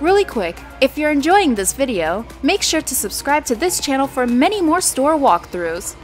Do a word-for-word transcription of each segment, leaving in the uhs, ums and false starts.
Really quick, if you're enjoying this video, make sure to subscribe to this channel for many more store walkthroughs.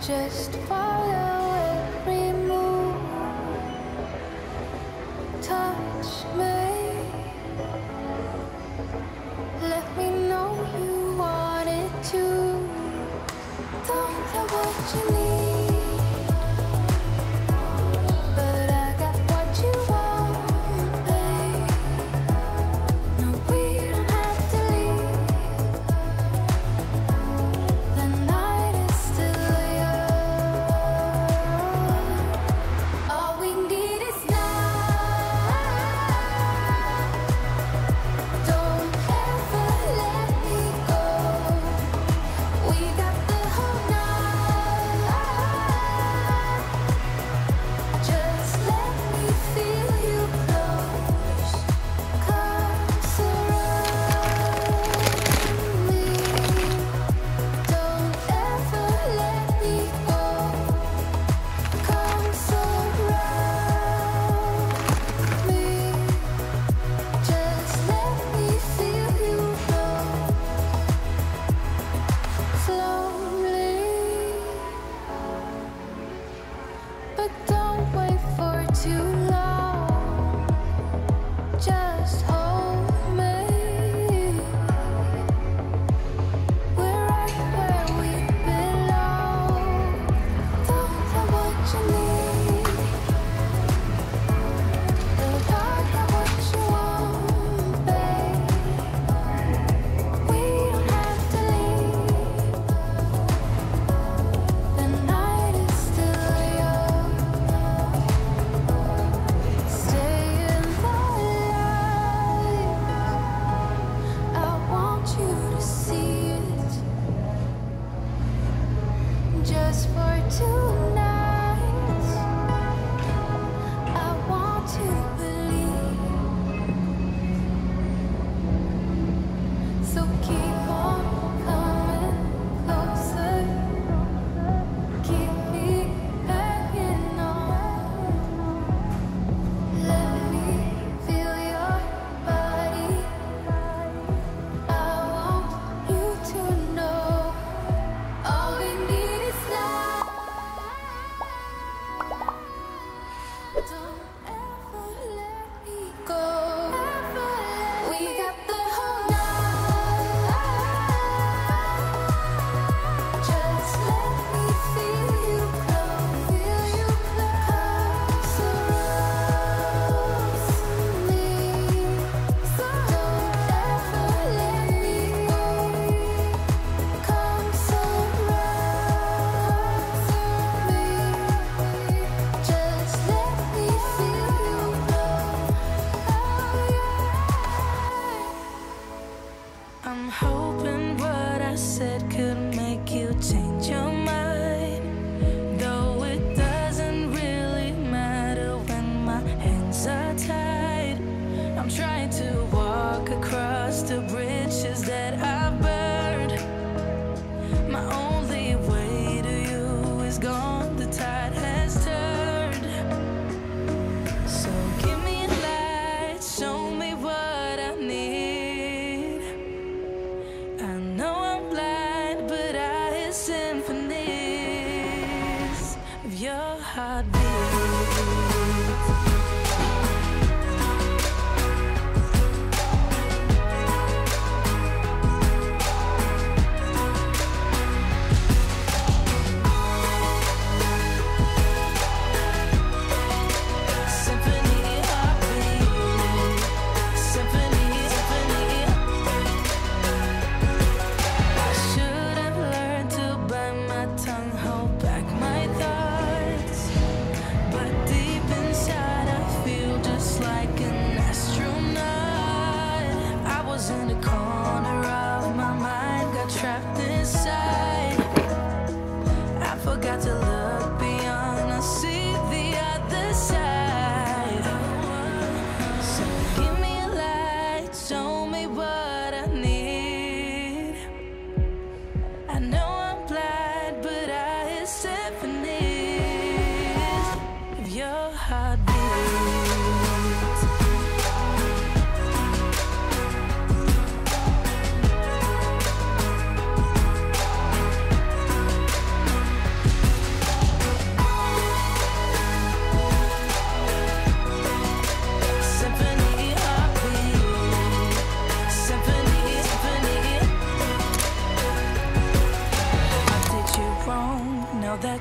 Just follow every move. Touch me. Let me know you want it too. Don't know what you need, but I got what you want, babe. No, we don't have to leave. The night is still young. All we need is now. Don't ever let me go. We got the whole night. Just let me feel you close. Come surround me. Don't ever let me go. Come surround me. Just let me feel you close. Slowly, but don't wait for too long. Just hold me. We're right where we belong. Don't know what you need, but I got what you want, babe. We don't have to leave. The night is still young. Stay in the light. I want you to see it. Just for tonight, I want to believe. So keep on coming closer. Keep me hanging on. Let me feel your body. I want you to know. All we need is now. Don't ever let me go. We got the whole night. Just let me feel you close. Feel you close. Surround me. So don't ever let me go. Come surround me. Just let me feel you close. Oh yeah. I'm hoping what I said could make you change your mind. Though it doesn't really matter when my hands are tied. I'm trying to walk across the bridges that I've burned. My only way to you is gone, the tide has turned. So give me a light, show me what I need. I know I'm blind, but I hear symphonies of your heartbeat. Symphony heartbeat. Symphony, symphony. I should have learned to bite my tongue, hold back my thoughts. But deep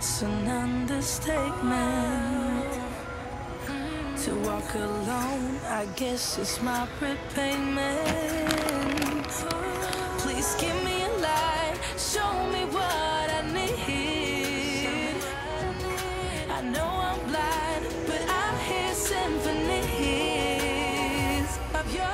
it's an understatement. To walk alone, I guess it's my repayment. Please give me a light, show me what I need. I know I'm blind, but I hear symphonies of your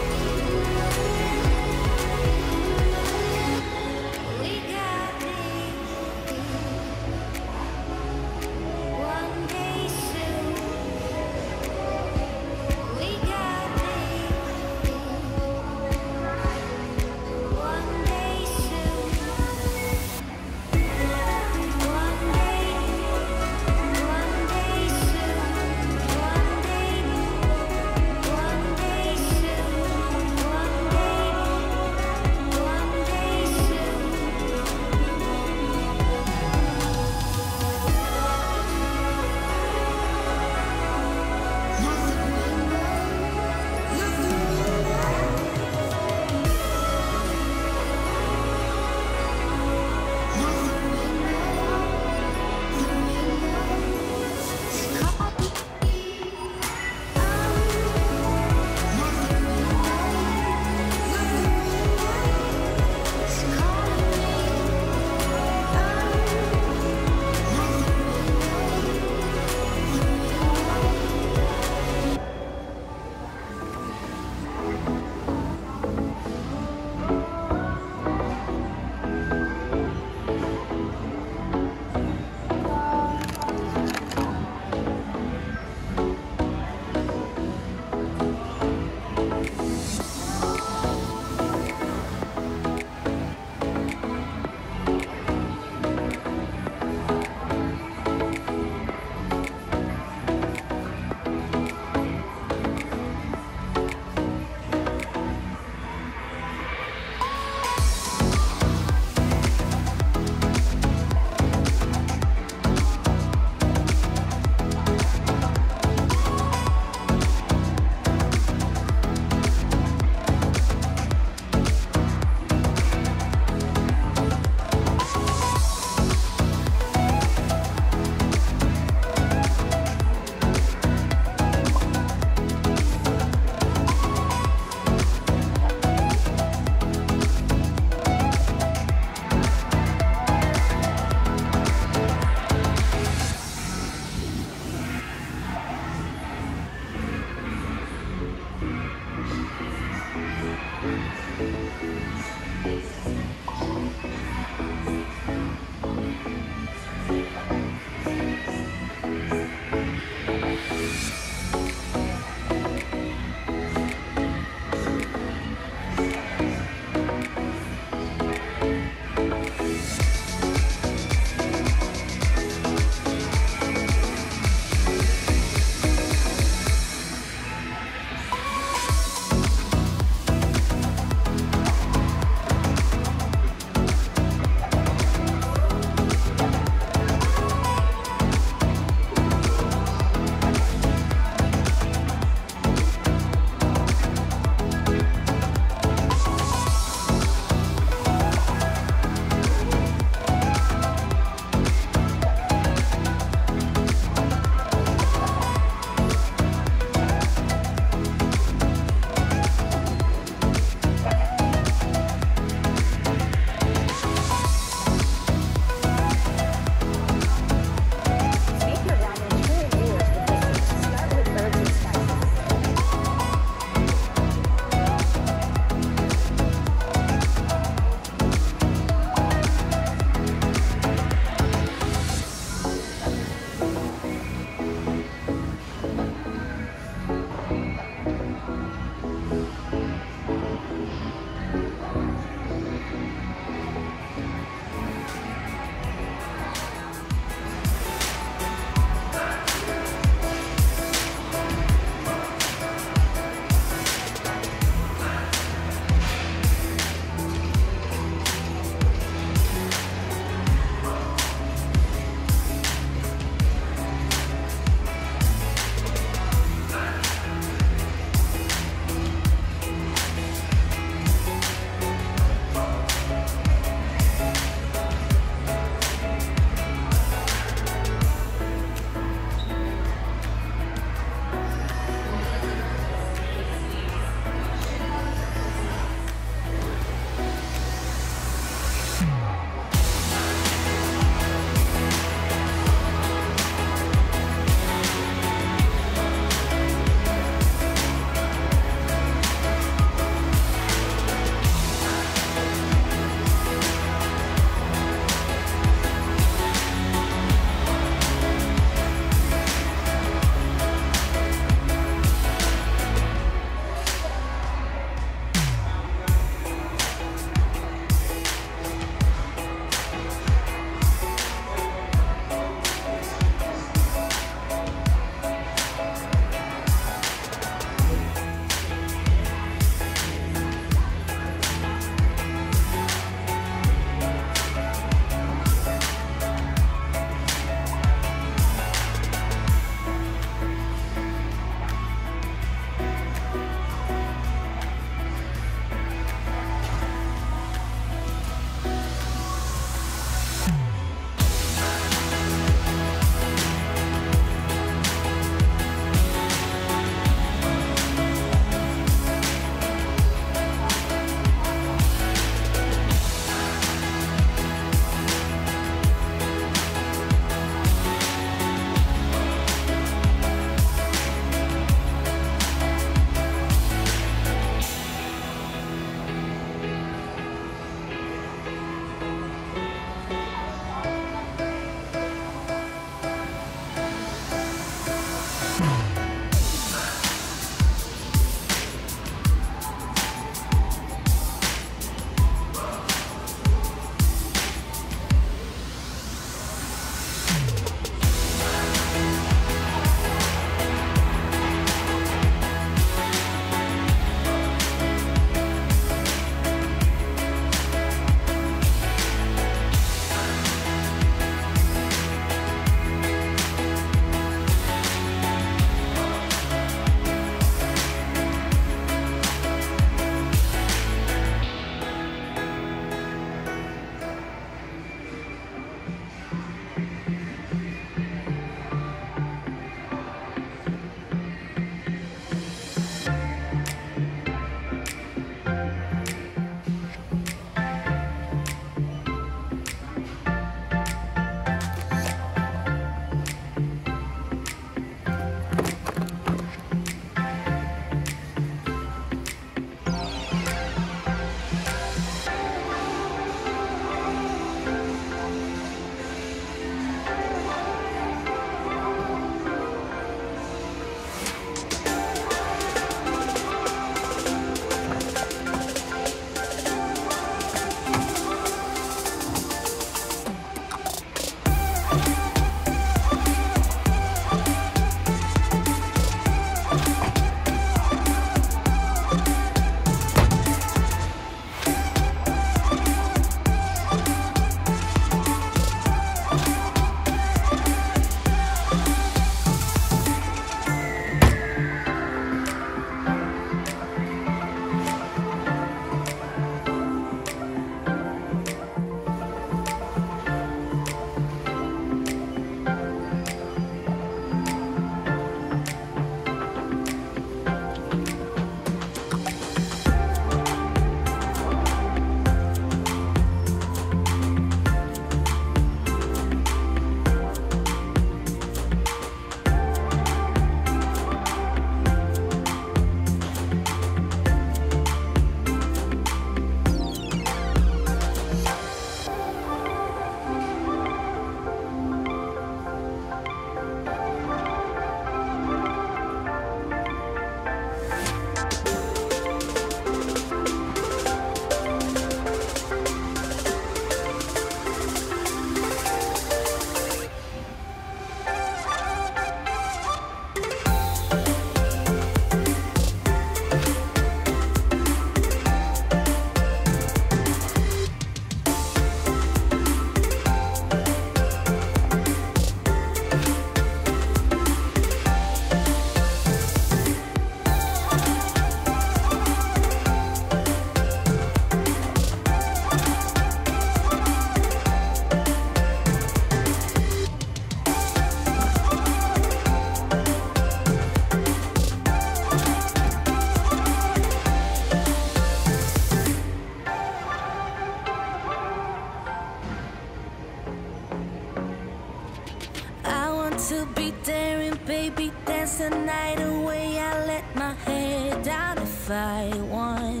if I won.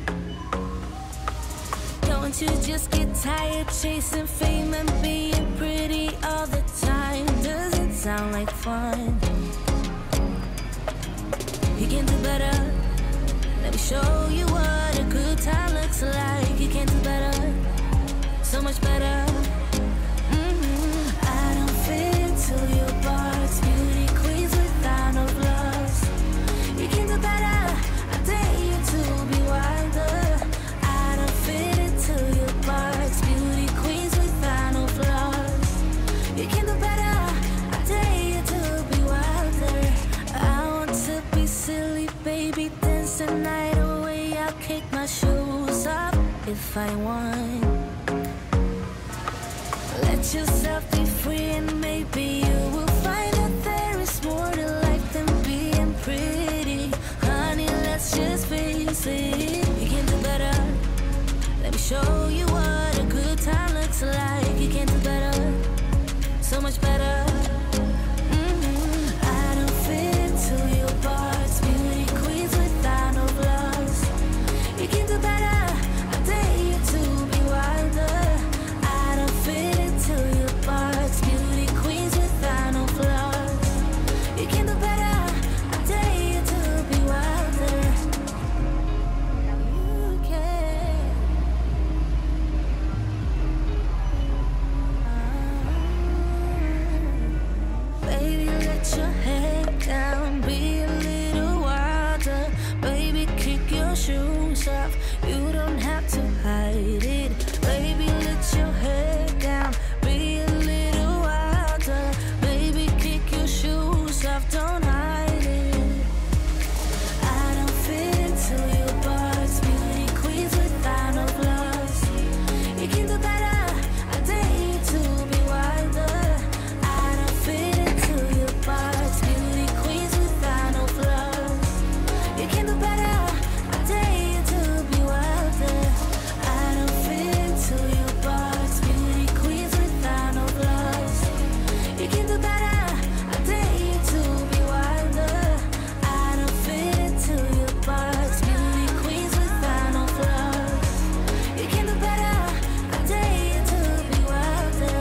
Don't you just get tired chasing fame and being pretty all the time? Doesn't sound like fun. You can do better. Let me show you what a good time looks like. You can do better, so much better. Mm-hmm. I don't fit into your box, beauty queens without no flaws. You can do better. I dare you to be wilder. I don't fit into your box, beauty queens without no flaws. You can do better. I dare you to be wilder. I want to be silly, baby, dance the night away. I'll kick my shoes off if I want. Let yourself be free and maybe you will find that there is more to life than being pretty. Honey, let's just face it. You can do better. Let me show you what a good time looks like. You can do better, so much better. Mm-hmm. I don't fit into your box, beauty queens without no flaws. You can do better. I dare you to be wilder. I don't fit into your box, beauty queens without no flaws. You can do better. I dare you to be wilder. You can. Baby, let your head down, be a little wilder. Baby, kick your shoes off, you don't have to hide it. Baby, let your head down, be a little wilder. Baby, kick your shoes off, don't hide it. I don't fit into your box, beauty queens without no flaws. You can do better. I dare you to be wilder. I don't fit into your box, beauty queens without no flaws. You can do better. I dare you to be wilder. I don't fit into your box, beauty queens without no flaws. You can do better. I dare you to be wilder. I don't fit into your box, beauty queens without no flaws. You can do better. I dare you to be wilder.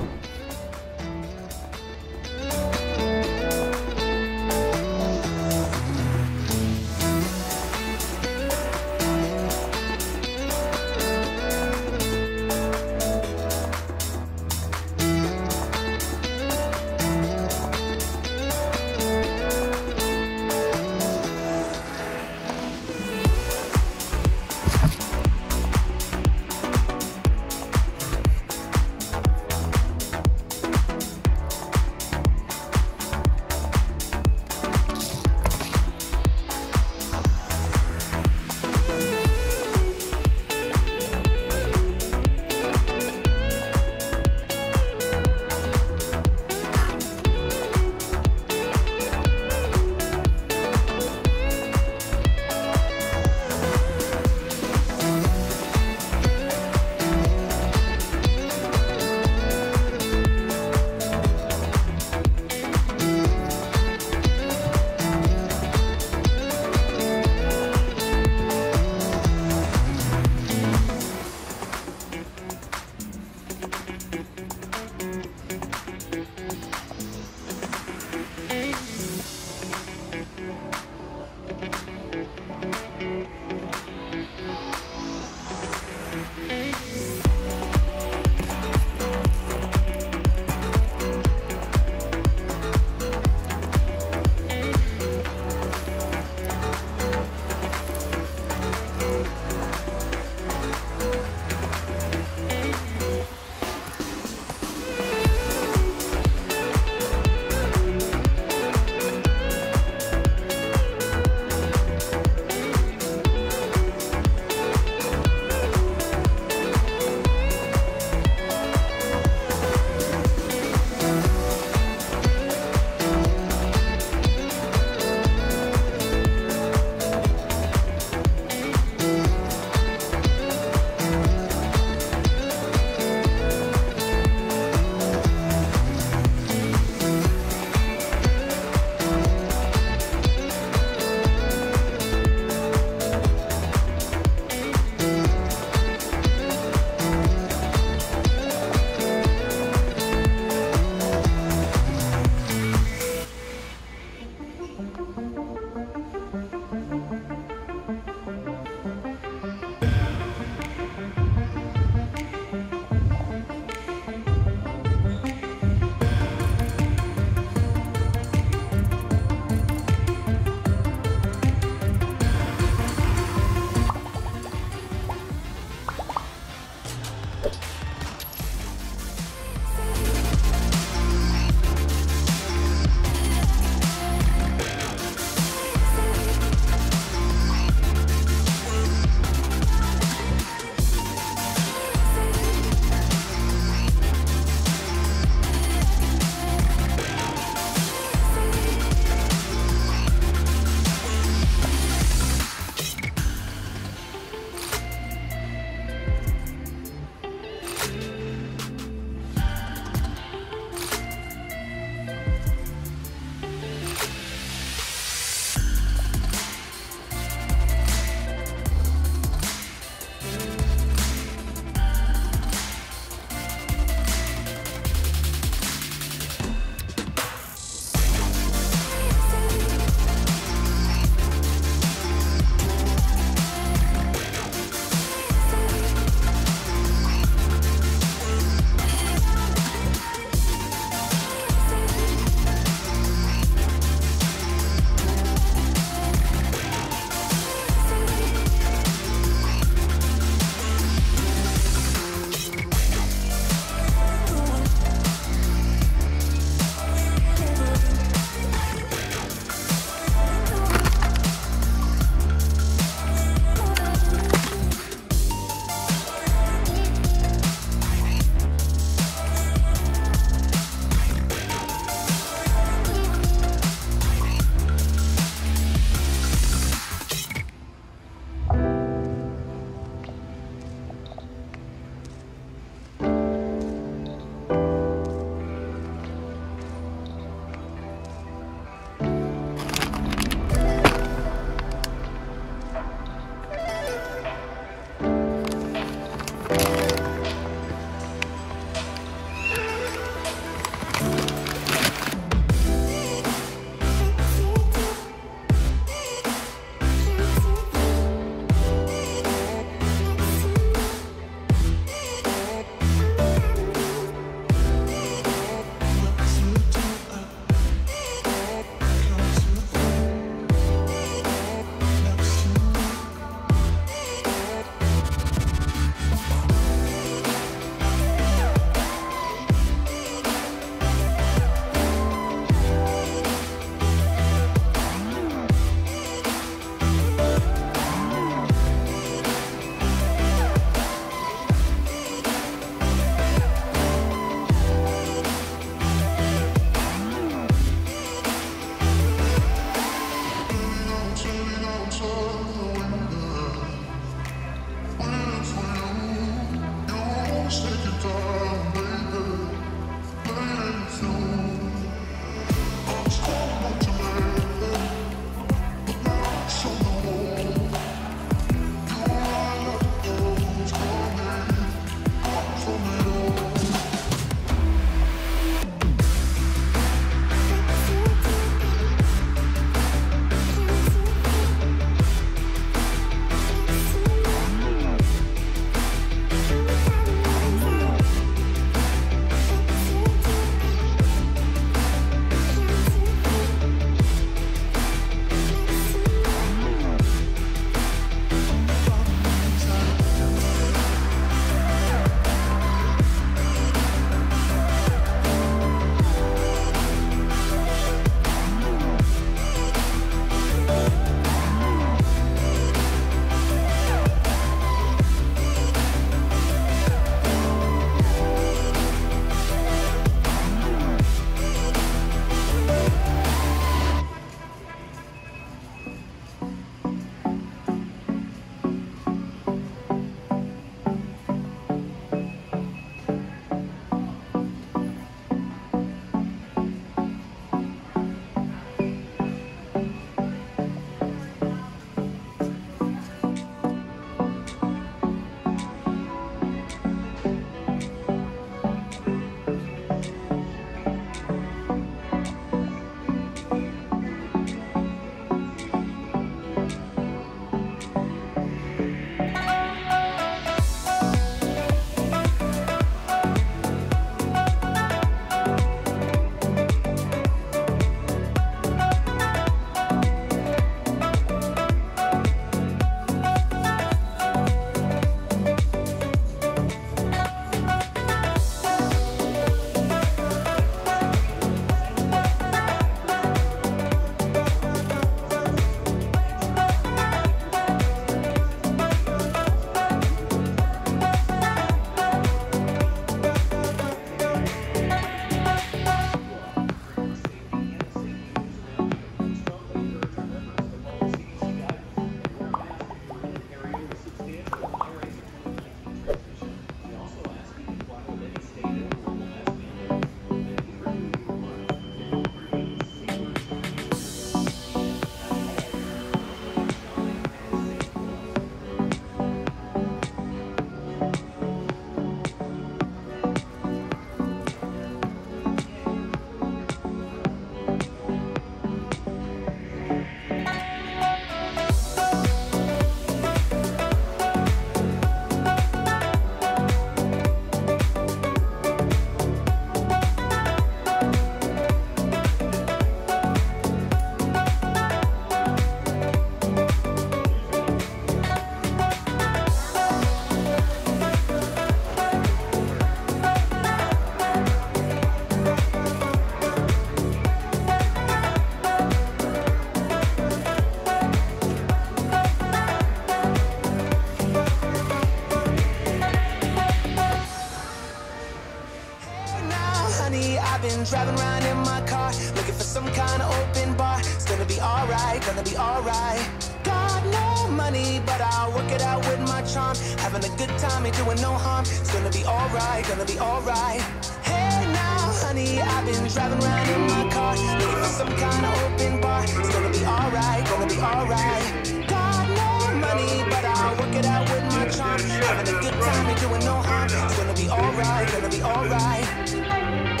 I'll work it out with my charm. Having a good time, ain't doing no harm. It's gonna be alright, gonna be alright. Hey now, honey, I've been driving around in my car, looking for some kind of open bar. It's gonna be alright, gonna be alright. Got no money, but I'll work it out with my charm. Having a good time, ain't doing no harm. It's gonna be alright, gonna be alright.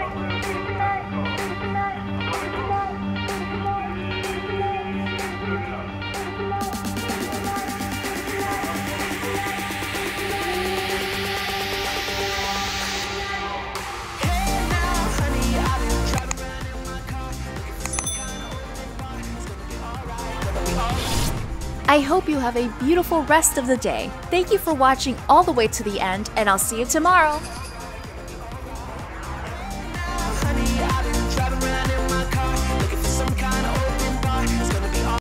I hope you have a beautiful rest of the day. Thank you for watching all the way to the end, and I'll see you tomorrow.